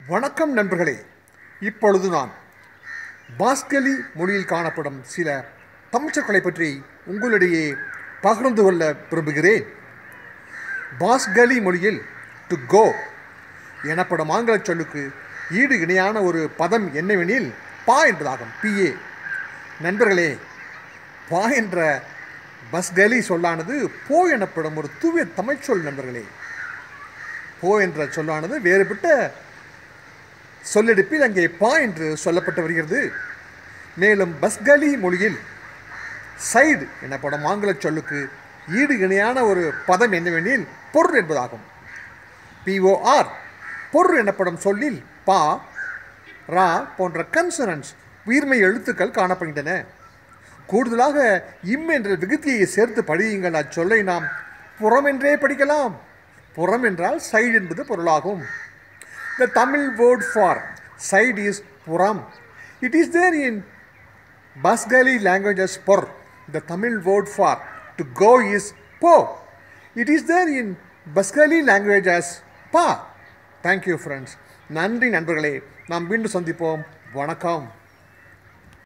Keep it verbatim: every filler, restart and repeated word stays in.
வணக்கம் நண்பர்களே. இப்பொழுது நான் பாஸ்கலி மொழியில் காணப்படும் சில தமிழ்ச்சொற்களை பற்றி உங்களிடையே பகிர்ந்து கொள்ள விரும்புகிறேன். பாஸ்கலி மொழியில் டு கோ எனப்படும் ஆங்கில சொல்லுக்கு ஈடு இணையான ஒரு பதம் என்னவெனில் பா என்பதாகும். பிஏ. நண்பர்களே, பா என்ற பஸ்கலி சொல்லானது போ எனப்படும் ஒரு தூய தமிழ் சொல். நண்பர்களே, போ என்ற சொல்லானது வேறுபட்ட சொல்லெடுப்பில் அங்கே பா என்று சொல்லப்பட்டு வருகிறது. மேலும் பஸ்கலி மொழியில் சைடு எனப்படும் ஆங்கில சொல்லுக்கு ஈடு இணையான ஒரு பதம் என்னவெனில் பொர் என்பதாகும். பிஓஆர். பொர் எனப்படும் சொல்லில் பா, ரா போன்ற கன்சனன்ஸ் உயிர்மை எழுத்துக்கள் காணப்படுகின்றன. கூடுதலாக இம் என்ற விகுதியை சேர்த்து படியுங்கள். அச்சொல்லை நாம் புறம் என்றே படிக்கலாம். புறம் என்றால் சைடு என்பது பொருளாகும். The Tamil word for side is puram. It is there in Basgali language as por. The Tamil word for to go is po. It is there in Basgali language as pa. Thank you friends. நன்றி நண்பர்களே. நாம் மீண்டும் சந்திப்போம். வணக்கம்.